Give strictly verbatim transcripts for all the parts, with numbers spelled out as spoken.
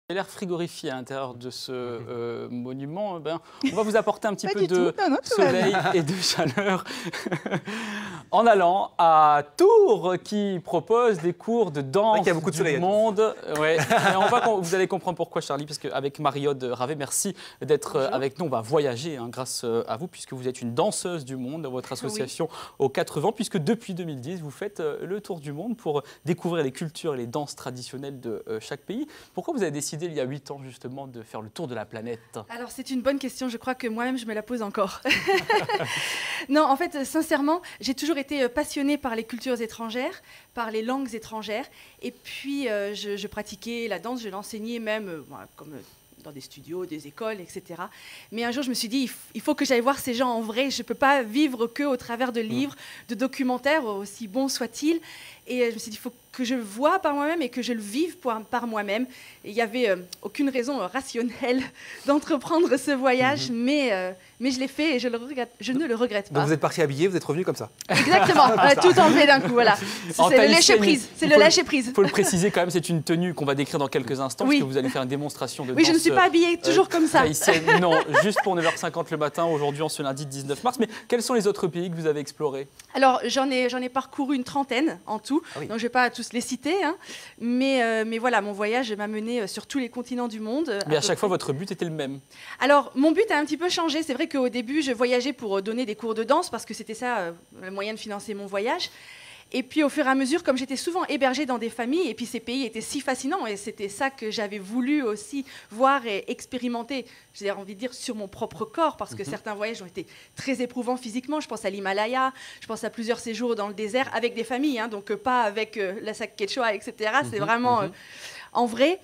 L'air frigorifié à l'intérieur de ce euh, monument, ben, on va vous apporter un petit peu de non, non, soleil et de chaleur en allant à Tours qui propose des cours de danse y a beaucoup de soleil du monde. Ouais. Et on va, vous allez comprendre pourquoi, Charlie, parce qu'avec Marie-Aude Ravet, merci d'être avec nous. On va voyager hein, grâce à vous, puisque vous êtes une danseuse du monde, votre association oui. aux quatre vents, puisque depuis deux mille dix, vous faites le tour du monde pour découvrir les cultures et les danses traditionnelles de chaque pays. Pourquoi vous avez décidé il y a huit ans justement de faire le tour de la planète? Alors c'est une bonne question, je crois que moi-même je me la pose encore. Non, en fait, sincèrement, j'ai toujours été passionnée par les cultures étrangères, par les langues étrangères, et puis euh, je, je pratiquais la danse, je l'enseignais même euh, voilà, comme dans des studios, des écoles, et cetera. Mais un jour, je me suis dit, il faut que j'aille voir ces gens en vrai. Je ne peux pas vivre qu'au travers de livres, de documentaires, aussi bons soient-ils. Et je me suis dit, il faut que je le voie par moi-même et que je le vive pour, par moi-même. Et il n'y avait euh, aucune raison euh, rationnelle d'entreprendre ce voyage, mm-hmm. mais, euh, mais je l'ai fait et je, le regrette, je ne le regrette pas. Donc vous êtes parti habillé, vous êtes revenu comme ça? Exactement, euh, tout enlevé d'un coup, voilà. C'est le lâcher-prise, c'est le lâcher-prise. Il faut le préciser quand même, c'est une tenue qu'on va décrire dans quelques instants, oui. parce que vous allez faire une démonstration de oui, danse. Oui, je ne suis pas habillée toujours euh, comme ça. Tahitienne. Non, juste pour neuf heures cinquante le matin, aujourd'hui, en ce lundi dix-neuf mars. Mais quels sont les autres pays que vous avez explorés? Alors, j'en ai, j'en ai parcouru une trentaine en tout, ah oui. donc je ne vais pas tous les citer, hein. mais, euh, mais voilà, mon voyage m'a mené sur tous les continents du monde. Mais à, à chaque fois, votre but était le même? Alors, mon but a un petit peu changé. C'est vrai qu'au début, je voyageais pour donner des cours de danse, parce que c'était ça, euh, le moyen de financer mon voyage. Et puis, au fur et à mesure, comme j'étais souvent hébergée dans des familles, et puis ces pays étaient si fascinants, et c'était ça que j'avais voulu aussi voir et expérimenter, j'ai envie de dire, sur mon propre corps, parce que mm-hmm. certains voyages ont été très éprouvants physiquement. Je pense à l'Himalaya, je pense à plusieurs séjours dans le désert, avec des familles, hein, donc euh, pas avec euh, la sac quechua, et cetera. Mm-hmm. C'est vraiment euh, en vrai.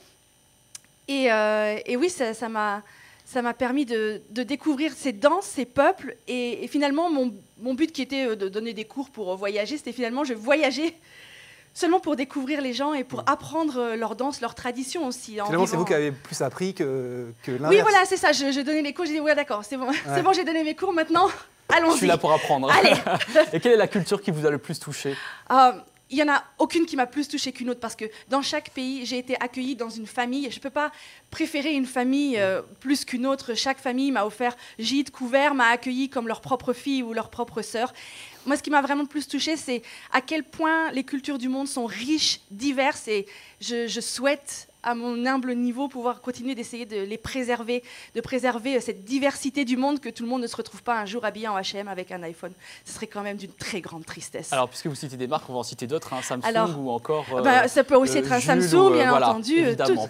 Et, euh, et oui, ça, ça m'a... Ça m'a permis de, de découvrir ces danses, ces peuples. Et, et finalement, mon, mon but qui était de donner des cours pour voyager, c'était finalement, je voyageais seulement pour découvrir les gens et pour apprendre leur danse, leur tradition aussi. Finalement, c'est vous qui avez plus appris que, que l'inverse. Oui, voilà, c'est ça. Je, je donnais les cours, j'ai dit, ouais, d'accord, c'est bon, ouais. c'est bon, j'ai donné mes cours, maintenant, allons-y. Je suis là pour apprendre. Allez. Et quelle est la culture qui vous a le plus touché? euh, Il n'y en a aucune qui m'a plus touchée qu'une autre, parce que dans chaque pays, j'ai été accueillie dans une famille. Je ne peux pas préférer une famille euh, plus qu'une autre. Chaque famille m'a offert gîte, couvert, m'a accueillie comme leur propre fille ou leur propre sœur. Moi, ce qui m'a vraiment plus touchée, c'est à quel point les cultures du monde sont riches, diverses, et je, je souhaite, à mon humble niveau, pouvoir continuer d'essayer de les préserver, de préserver cette diversité du monde, que tout le monde ne se retrouve pas un jour habillé en H et M avec un iPhone. Ce serait quand même d'une très grande tristesse. Alors, puisque vous citez des marques, on va en citer d'autres, hein, Samsung Alors, ou encore... Euh, bah, ça peut aussi euh, être un Jules Samsung, ou, euh, bien voilà, entendu. Évidemment.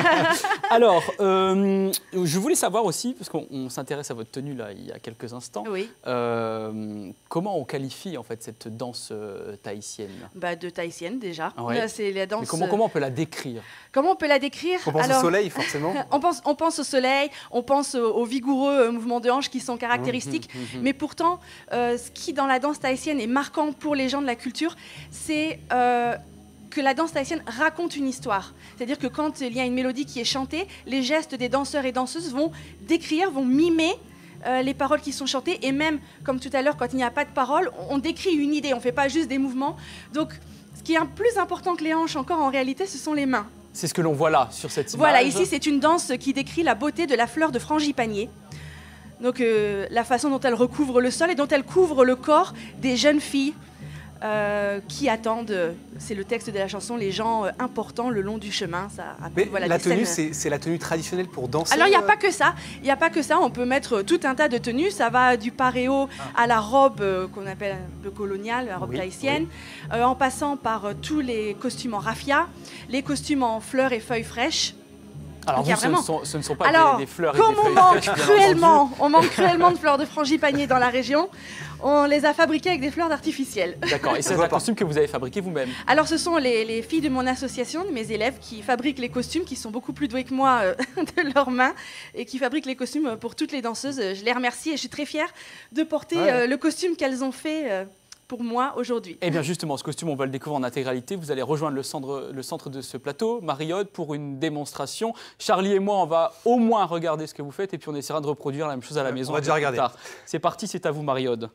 Alors, euh, je voulais savoir aussi, parce qu'on s'intéresse à votre tenue là, il y a quelques instants, oui. euh, comment on qualifie en fait cette danse euh, tahitienne? Bah, de tahitienne déjà. Ouais. C'est la danse. Mais comment, comment on peut la décrire? Comment on peut la décrire? On pense Alors, au soleil, forcément. on, pense, on pense au soleil, on pense aux, aux vigoureux mouvements de hanches qui sont caractéristiques. Mmh, mmh, mmh. Mais pourtant, euh, ce qui, dans la danse tahitienne, est marquant pour les gens de la culture, c'est euh, que la danse tahitienne raconte une histoire. C'est-à-dire que quand il y a une mélodie qui est chantée, les gestes des danseurs et danseuses vont décrire, vont mimer Euh, les paroles qui sont chantées, et même, comme tout à l'heure, quand il n'y a pas de paroles, on, on décrit une idée, on ne fait pas juste des mouvements. Donc, ce qui est plus important que les hanches encore, en réalité, ce sont les mains. C'est ce que l'on voit là, sur cette image. Voilà, ici, c'est une danse qui décrit la beauté de la fleur de frangipanier. Donc, euh, la façon dont elle recouvre le sol et dont elle couvre le corps des jeunes filles Euh, qui attendent, c'est le texte de la chanson, les gens euh, importants le long du chemin. Ça raconte, Mais voilà, la des tenue, scènes... c'est la tenue traditionnelle pour danser? Alors, il n'y a pas que ça. Il n'y a pas que ça. On peut mettre tout un tas de tenues. Ça va du paréo ah. à la robe euh, qu'on appelle un peu coloniale, la robe oui, tahitienne, oui. euh, en passant par euh, tous les costumes en raffia, les costumes en fleurs et feuilles fraîches. Alors, vous, ce, ne sont, ce ne sont pas Alors, des, des fleurs et comme des on feuilles manque fraîches, cruellement, on manque cruellement de fleurs de frangipanier dans la région, on les a fabriquées avec des fleurs artificielles. D'accord, et c'est un costume que vous avez fabriqué vous-même? Alors, ce sont les, les filles de mon association, de mes élèves, qui fabriquent les costumes, qui sont beaucoup plus douées que moi euh, de leurs mains, et qui fabriquent les costumes pour toutes les danseuses. Je les remercie et je suis très fière de porter ouais. euh, le costume qu'elles ont fait euh, pour moi aujourd'hui. Eh bien justement, ce costume, on va le découvrir en intégralité. Vous allez rejoindre le centre, le centre de ce plateau, Marie-Aude, pour une démonstration. Charlie et moi, on va au moins regarder ce que vous faites et puis on essaiera de reproduire la même chose à la maison. On va déjà regarder. C'est parti, c'est à vous, Marie-Aude.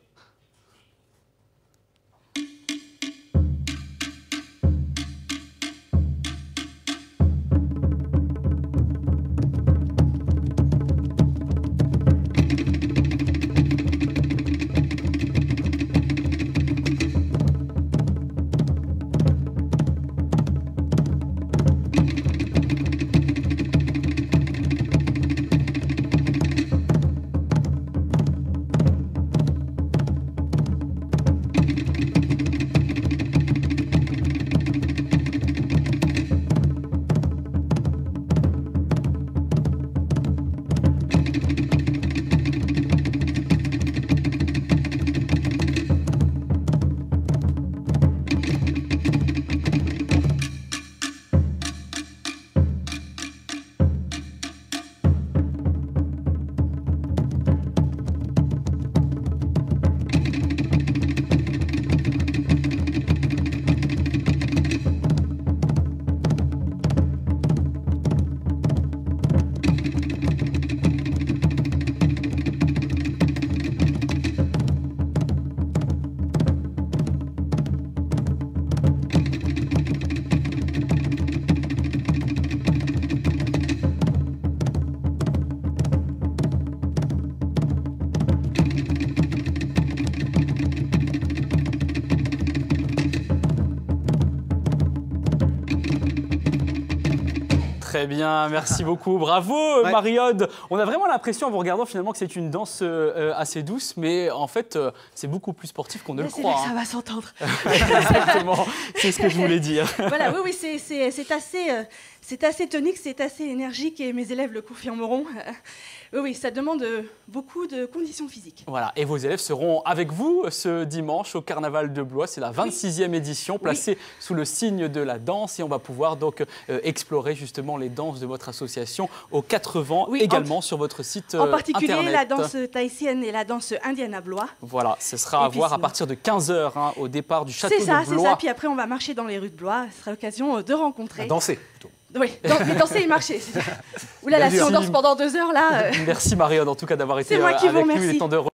Très bien, merci beaucoup. Bravo, Ouais. Mariode. On a vraiment l'impression, en vous regardant, finalement, que c'est une danse euh, assez douce, mais en fait, euh, c'est beaucoup plus sportif qu'on ne le C'est croit. vrai que ça hein. va s'entendre. Exactement, c'est ce que je voulais dire. Voilà, oui, oui, c'est- c'est c'est assez, euh, c'est assez tonique, c'est assez énergique et mes élèves le confirmeront. Euh, oui, oui, ça demande euh, beaucoup de conditions physiques. Voilà, et vos élèves seront avec vous ce dimanche au Carnaval de Blois. C'est la vingt-sixième édition, placée sous le signe de la danse. Et on va pouvoir donc euh, explorer justement les danses de votre association aux quatre vents, Oui, également sur votre site En euh, particulier internet. la danse tahitienne et la danse indienne à Blois. Voilà, ce sera à Et puis voir à sinon- partir de quinze heures hein, au départ du château C'est ça, de c'est Blois. ça. Puis après, on va marcher dans les rues de Blois. Ce sera l'occasion euh, de rencontrer. À danser, plutôt. Oui, dan- mais danser et marcher. c'est- Ouh là là, si on Merci. danse pendant deux heures là. euh, Merci Marion en tout cas d'avoir été C'est moi euh, qui vous avec nous. Il remercie. est temps de